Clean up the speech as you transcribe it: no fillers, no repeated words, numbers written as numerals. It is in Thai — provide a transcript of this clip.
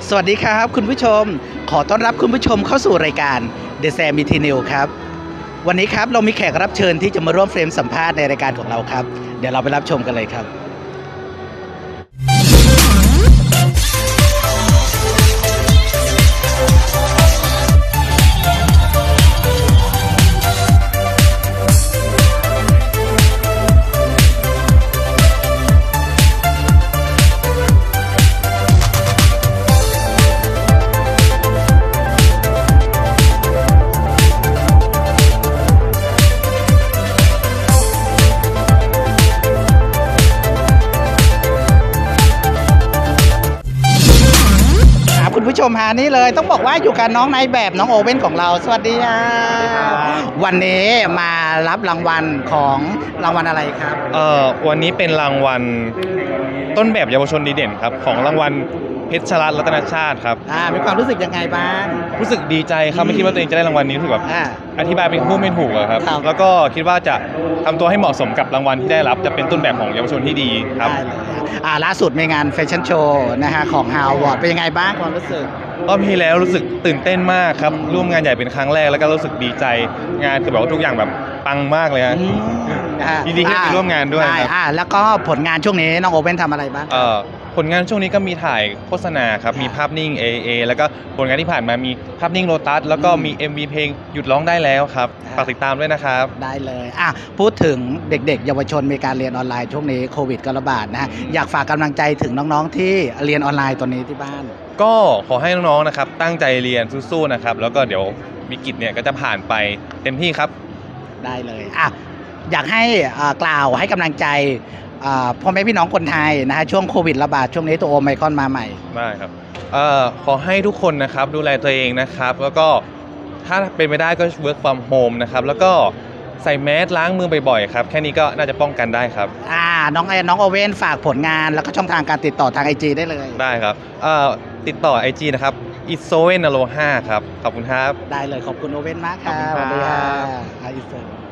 สวัสดีครับคุณผู้ชมขอต้อนรับคุณผู้ชมเข้าสู่รายการ The Sam m i t i n e w ครับวันนี้ครับเรามีแขกรับเชิญที่จะมาร่วมเฟรมสัมภาษณ์ในรายการของเราครับเดี๋ยวเราไปรับชมกันเลยครับคุณผู้ชมฮานี่เลยต้องบอกว่าอยู่กับน้องนายแบบน้องโอเว่นของเราสวัสดีครับวันนี้มารับรางวัลของรางวัลอะไรครับวันนี้เป็นรางวัลต้นแบบเยาวชนดีเด่นครับของรางวัลเพชรรัตน์รัตนชาติครับมีความรู้สึกยังไงบ้างรู้สึกดีใจครับไม่คิดว่าตัวเองจะได้รางวัลนี้รู้สึกแบบอธิบายเป็นพูดไม่ถูกครับแล้วก็คิดว่าจะทำตัวให้เหมาะสมกับรางวัลที่ได้รับจะเป็นต้นแบบของเยาวชนที่ดีครับล่าสุดในงานแฟชั่นโชว์นะฮะของ Harvard เป็นยังไงบ้างความรู้สึกรอบที่แล้วรู้สึกตื่นเต้นมากครับร่วมงานใหญ่เป็นครั้งแรกแล้วก็รู้สึกดีใจงานคือแบบว่าทุกอย่างแบบปังมากเลยฮะยินดีที่ได้ร่วมงานด้วยแล้วก็ผลงานช่วงนี้น้องโอเว่นทำอะไรบ้างผลงานช่วงนี้ก็มีถ่ายโฆษณาครับมีภาพนิ่ง AA แล้วก็ผลงานที่ผ่านมามีภาพนิ่งโลตัสแล้วก็มี MV เพลงหยุดร้องได้แล้วครับฝากติดตามด้วยนะครับได้เลยพูดถึงเด็กๆเยาวชนมีการเรียนออนไลน์ช่วงนี้โควิดก็ระบาดนะอยากฝากกำลังใจถึงน้องๆที่เรียนออนไลน์ตอนนี้ที่บ้านก็ขอให้น้องๆนะครับตั้งใจเรียนสู้ๆนะครับแล้วก็เดี๋ยววิกฤตเนี่ยก็จะผ่านไปเต็มที่ครับได้เลยอยากให้กล่าวให้กำลังใจพ่อแม่พี่น้องคนไทยนะฮะช่วงโควิดระบาดช่วงนี้ตัวโอไมครอนมาใหม่ได้ครับขอให้ทุกคนนะครับดูแลตัวเองนะครับแล้วก็ถ้าเป็นไม่ได้ก็ work from home นะครับแล้วก็ใส่แมสล้างมือบ่อยๆครับแค่นี้ก็น่าจะป้องกันได้ครับน้องโอเว่นฝากผลงานแล้วก็ช่องทางการติดต่อทาง IG ได้เลยได้ครับติดต่อ IG นะครับ isovenalo5 ครับขอบคุณครับได้เลยขอบคุณโอเว่นมากครับสวัสดีครับ